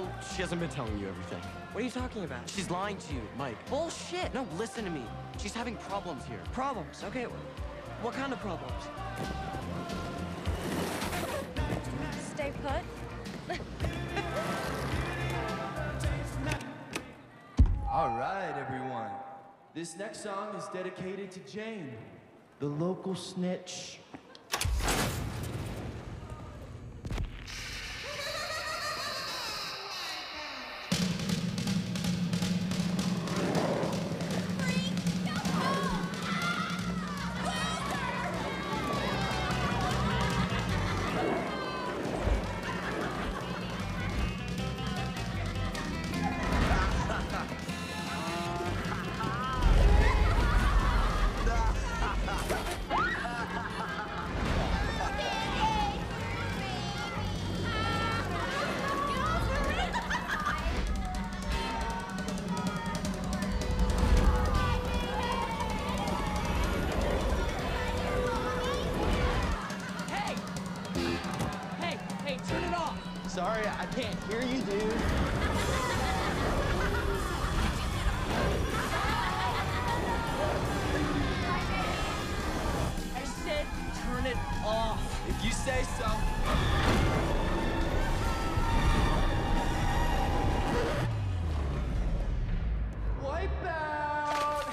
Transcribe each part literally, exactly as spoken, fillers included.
know she hasn't been telling you everything. What are you talking about? She's lying to you, Mike. Bullshit! No, listen to me. She's having problems here. Problems? Okay, wh- what kind of problems? Stay put. All right, everyone. This next song is dedicated to Jane, the local snitch. Sorry, I can't hear you, dude. I said turn it off. If you say so. Wipeout!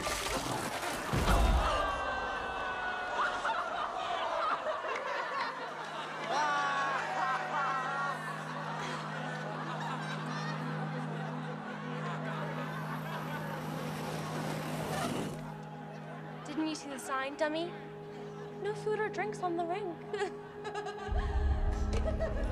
Didn't you see the sign, dummy? No food or drinks on the ring.